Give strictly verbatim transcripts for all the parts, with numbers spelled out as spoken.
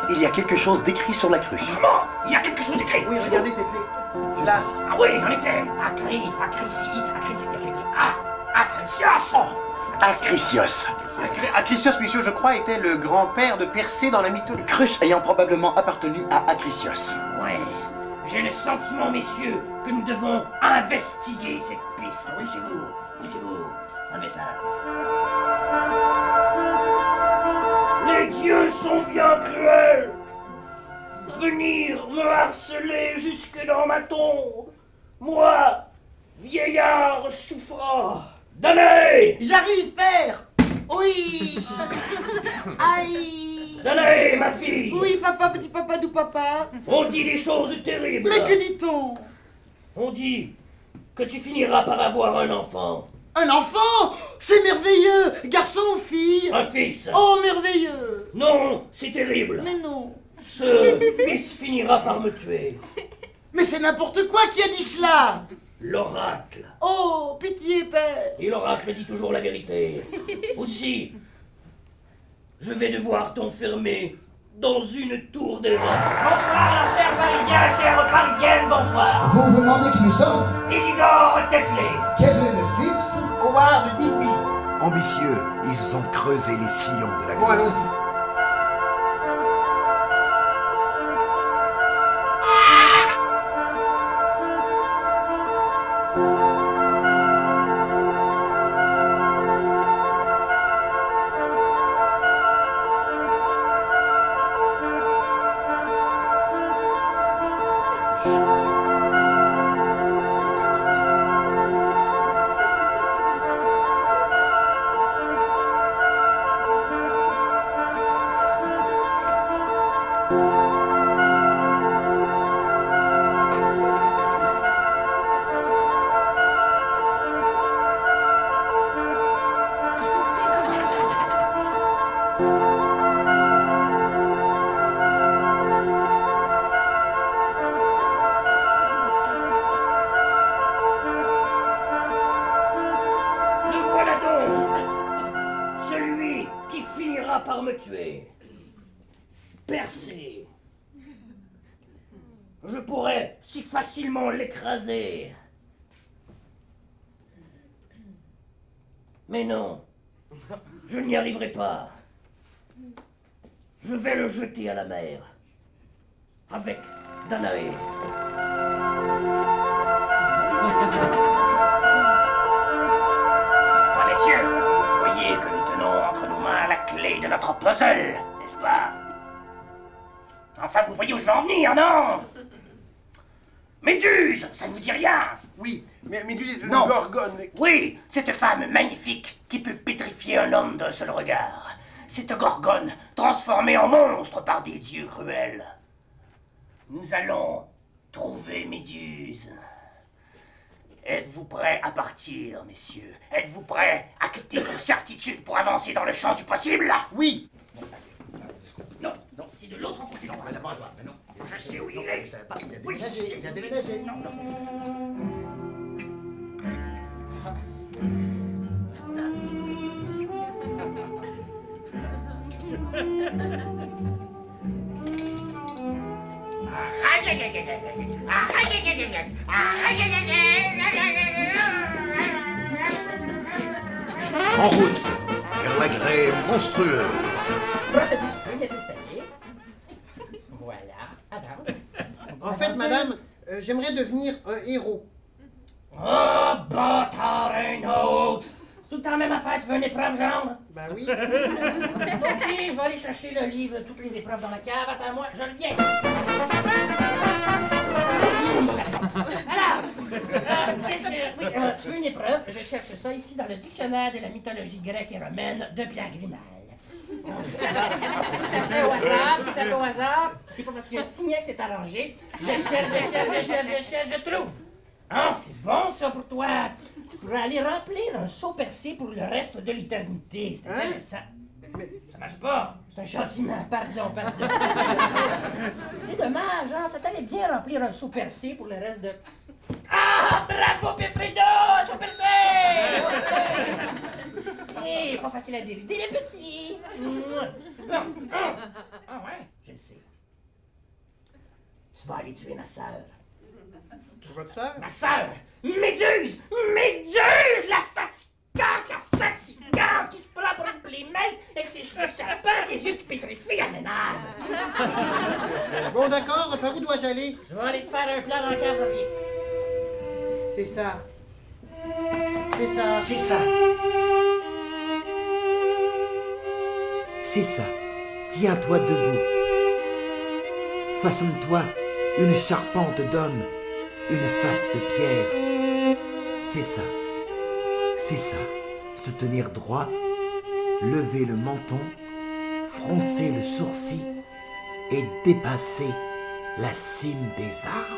il y a quelque chose d'écrit sur la cruche. Comment? Il y a quelque chose d'écrit? Oui, regardez, Tété. Là. Ah oui, en effet. Acri, acrici, acrici, il y a quelque chose. Ah, acricios. Oh, Acrisios. Acrisios, messieurs, je crois, était le grand-père de Persée dans la mythologie. Cruche ayant probablement appartenu à Acrisios. Ouais, j'ai le sentiment, messieurs, que nous devons investiguer cette piste. Poussez-vous, poussez-vous. Enlevez ça. Les dieux sont bien cruels. Venir me harceler jusque dans ma tombe. Moi, vieillard souffrant. Danae! J'arrive, père! Oui! Aïe! Danae, ma fille! Oui, papa, petit papa, doux papa! On dit des choses terribles! Mais que dit-on? On dit que tu finiras par avoir un enfant. Un enfant? C'est merveilleux! Garçon ou fille? Un fils! Oh, merveilleux! Non, c'est terrible! Mais non! Ce fils finira par me tuer. Mais c'est n'importe quoi qui a dit cela! L'oracle. Oh, pitié, père! Et l'oracle dit toujours la vérité. Aussi, je vais devoir t'enfermer dans une tour des rats. Bonsoir, chers Parisiens, chères Parisiennes, bonsoir. Vous vous demandez qui nous sommes? Isidore Tetley. Kevin Phipps. Howard Digby. Ambitieux, ils ont creusé les sillons de la Bon, gloire. allons-y. Par me tuer. Percé. Je pourrais si facilement l'écraser. Mais non, je n'y arriverai pas. Je vais le jeter à la mer. Avec Danae. Enfin, messieurs, voyez que nous tenons entre nos mains la clé de notre puzzle, n'est-ce pas? Enfin, vous voyez où je veux en venir, non? Méduse, ça ne vous dit rien? Oui, mais Méduse est une Non. gorgone. Oui, cette femme magnifique qui peut pétrifier un homme d'un seul regard. Cette gorgone transformée en monstre par des dieux cruels. Nous allons trouver Méduse. Êtes-vous prêts à partir, messieurs? Êtes-vous prêts à quitter vos certitudes pour avancer dans le champ du possible? Oui. Non, non, c'est de l'autre côté. Non, mais d'abord, mais non. Je sais où il Non, est. vous savez pas, il a Oui, déménagé, je sais. il a déménagé. Non, non. En route vers la grêle monstrueuse. Brosse un petit peu, il y a des escaliers. Voilà, avance. En fait, madame, euh, j'aimerais devenir un héros. Oh, bâtard, un autre! C'est tout le temps la même affaire, tu veux une épreuve, genre? Ben oui. Ok, je vais aller chercher le livre de toutes les épreuves dans la cave. Attends-moi, je reviens. Mon garçon. Alors, euh, qu'est-ce que... Oui, euh, tu veux une épreuve? Je cherche ça ici dans le dictionnaire de la mythologie grecque et romaine de Pierre Grimald. Tout à fait au hasard, tout à fait au hasard. C'est pas parce qu'il y a un signet que c'est arrangé. Je cherche, je cherche, je cherche, je cherche, je trouve. Ah, c'est bon ça pour toi. Tu pourrais aller remplir un seau percé pour le reste de l'éternité. C'est intéressant. Ça marche pas. C'est un châtiment. Pardon, pardon. C'est dommage, hein. Ça t'allait bien remplir un seau percé pour le reste de... Ah, bravo, Pefredo! Seau percé! Eh, pas facile à dérider, les petits. Bon. Ah, ouais, je sais. Tu vas aller tuer ma sœur. Votre sœur? Ma sœur! Méduse! Méduse! La fatigante! La fatigante! Qui se prend pour une playmate avec ses cheveux serpents, ses yeux qui pétrifient, elle m'énerve! Bon, d'accord, par où dois-je aller? Je vais aller te faire un plan dans le cadre, reviens. C'est ça. C'est ça. C'est ça. C'est ça. Tiens-toi debout. Façonne-toi une charpente d'homme, une face de pierre. C'est ça. C'est ça. Se tenir droit, lever le menton, froncer le sourcil et dépasser la cime des arbres.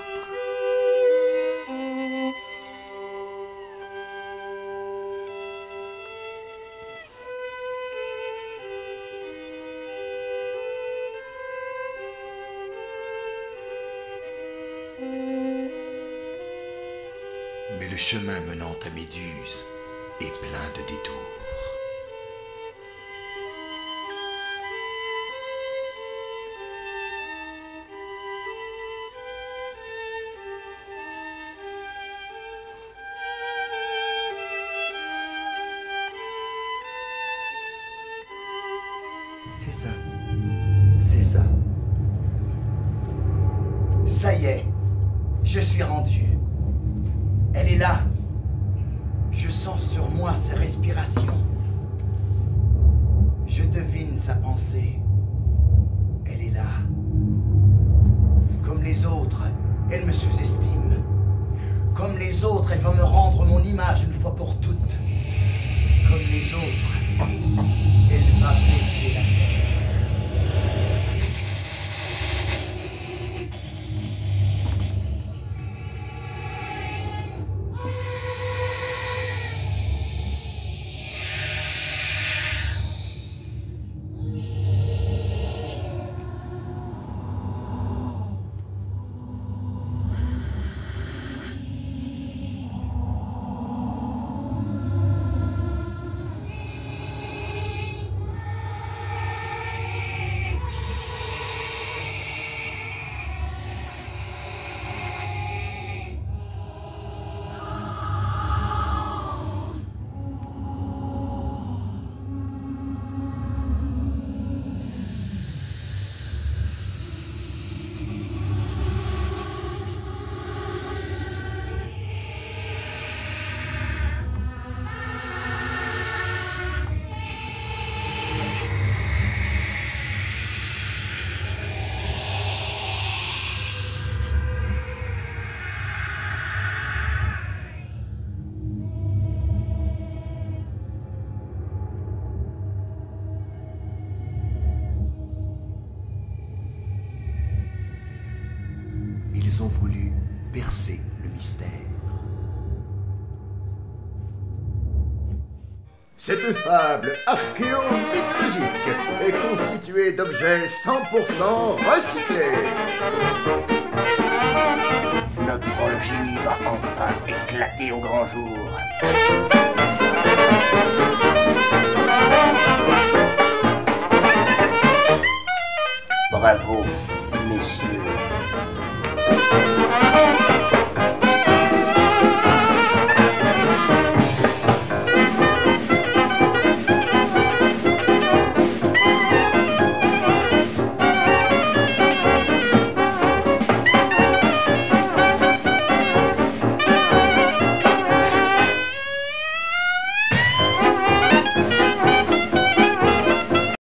Mais le chemin menant à Méduse est plein de détours. C'est ça. C'est ça. Ça y est. Je suis rendu. Elle est là. Je sens sur moi ses respirations. Je devine sa pensée. Elle est là. Comme les autres, elle me sous-estime. Comme les autres, elle va me rendre mon image une fois pour toutes. Comme les autres, elle va baisser la tête. Ils ont voulu percer le mystère. Cette fable archéomythologique est constituée d'objets cent pour cent recyclés. Notre génie va enfin éclater au grand jour. Bravo.